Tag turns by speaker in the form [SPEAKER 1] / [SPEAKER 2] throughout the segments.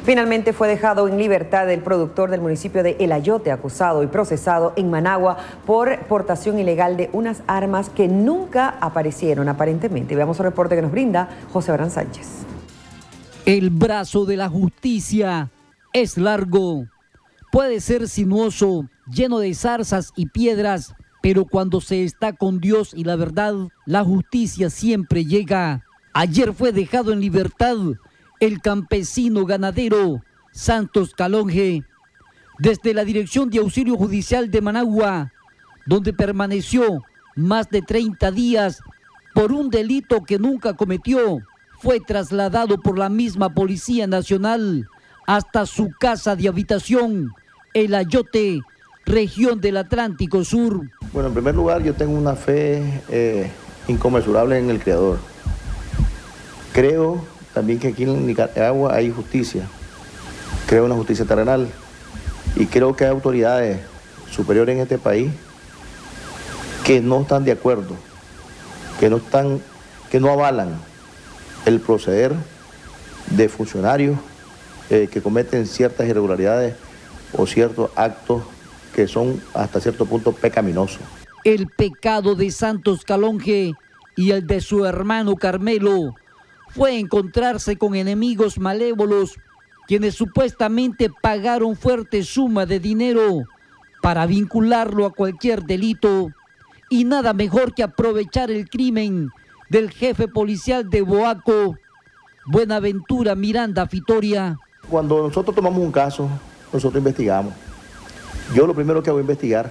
[SPEAKER 1] Finalmente fue dejado en libertad el productor del municipio de El Ayote, acusado y procesado en Managua por portación ilegal de unas armas que nunca aparecieron aparentemente. Veamos el reporte que nos brinda José Abraham Sánchez.
[SPEAKER 2] El brazo de la justicia es largo, puede ser sinuoso, lleno de zarzas y piedras, pero cuando se está con Dios y la verdad, la justicia siempre llega. Ayer fue dejado en libertad el campesino ganadero Santos Calonge, desde la Dirección de Auxilio Judicial de Managua, donde permaneció más de 30 días por un delito que nunca cometió. Fue trasladado por la misma Policía Nacional hasta su casa de habitación, El Ayote, región del Atlántico Sur.
[SPEAKER 3] Bueno, en primer lugar, yo tengo una fe inconmensurable en el Creador. Creo también que aquí en Nicaragua hay justicia. Creo en la justicia terrenal y creo que hay autoridades superiores en este país que no están de acuerdo, que no avalan el proceder de funcionarios que cometen ciertas irregularidades o ciertos actos que son hasta cierto punto pecaminosos.
[SPEAKER 2] El pecado de Santos Calonge y el de su hermano Carmelo fue encontrarse con enemigos malévolos, quienes supuestamente pagaron fuerte suma de dinero para vincularlo a cualquier delito, y nada mejor que aprovechar el crimen del jefe policial de Boaco, Buenaventura Miranda Fitoria.
[SPEAKER 3] Cuando nosotros tomamos un caso, nosotros investigamos. Yo lo primero que hago es investigar,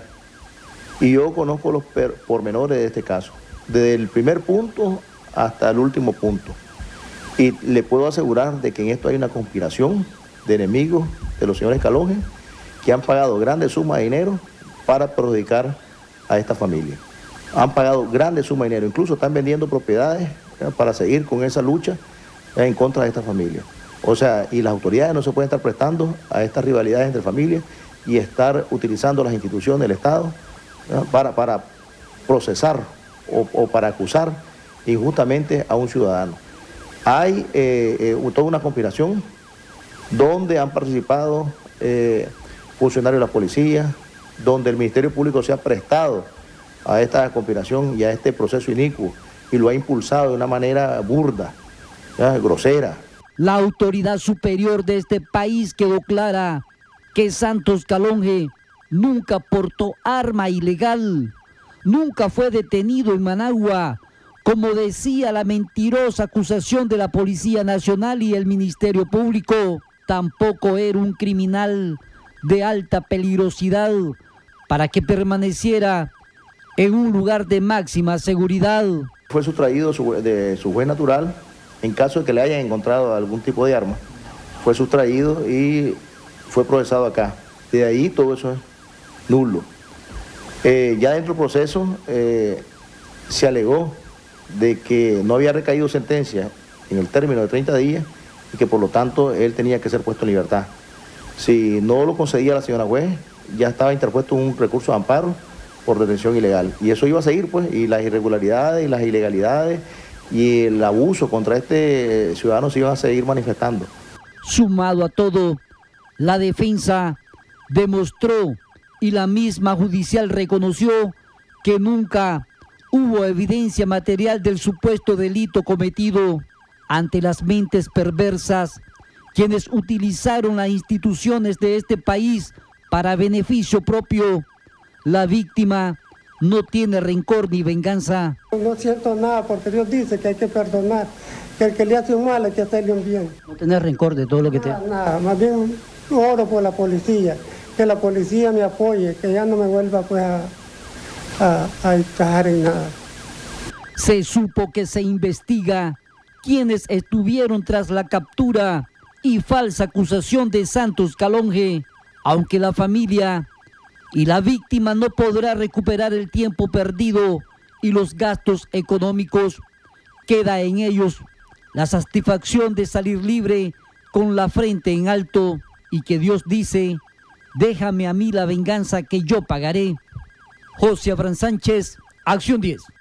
[SPEAKER 3] y yo conozco los pormenores de este caso, desde el primer punto hasta el último punto. Y le puedo asegurar de que en esto hay una conspiración de enemigos de los señores Calonge que han pagado grandes sumas de dinero para perjudicar a esta familia. Han pagado grandes sumas de dinero, incluso están vendiendo propiedades para seguir con esa lucha en contra de esta familia. O sea, y las autoridades no se pueden estar prestando a estas rivalidades entre familias y estar utilizando las instituciones del Estado para procesar o para acusar injustamente a un ciudadano. Hay toda una conspiración donde han participado funcionarios de la policía, donde el Ministerio Público se ha prestado a esta conspiración y a este proceso inicuo y lo ha impulsado de una manera burda, grosera.
[SPEAKER 2] La autoridad superior de este país quedó clara que Santos Calonge nunca portó arma ilegal, nunca fue detenido en Managua, como decía la mentirosa acusación de la Policía Nacional y el Ministerio Público. Tampoco era un criminal de alta peligrosidad para que permaneciera en un lugar de máxima seguridad.
[SPEAKER 3] Fue sustraído de su juez natural en caso de que le hayan encontrado algún tipo de arma. Fue sustraído y fue procesado acá. De ahí todo eso es nulo. Ya dentro del proceso se alegó de que no había recaído sentencia en el término de 30 días y que por lo tanto él tenía que ser puesto en libertad. Si no lo concedía la señora juez, ya estaba interpuesto un recurso de amparo por detención ilegal. Y eso iba a seguir, pues, y las irregularidades y las ilegalidades y el abuso contra este ciudadano se iban a seguir manifestando.
[SPEAKER 2] Sumado a todo, la defensa demostró y la misma judicial reconoció que nunca hubo evidencia material del supuesto delito cometido. Ante las mentes perversas, quienes utilizaron las instituciones de este país para beneficio propio, la víctima no tiene rencor ni venganza.
[SPEAKER 4] No siento nada porque Dios dice que hay que perdonar, que el que le hace un mal hay que hacerle un bien.
[SPEAKER 2] No tener rencor de todo lo que te...
[SPEAKER 4] Nada, más bien oro por la policía, que la policía me apoye, que ya no me vuelva pues a encajar en nada.
[SPEAKER 2] Se supo que se investiga quienes estuvieron tras la captura y falsa acusación de Santos Calonge, aunque la familia y la víctima no podrá recuperar el tiempo perdido y los gastos económicos. Queda en ellos la satisfacción de salir libre con la frente en alto y que Dios dice: déjame a mí la venganza que yo pagaré. José Abraham Sánchez, Acción 10.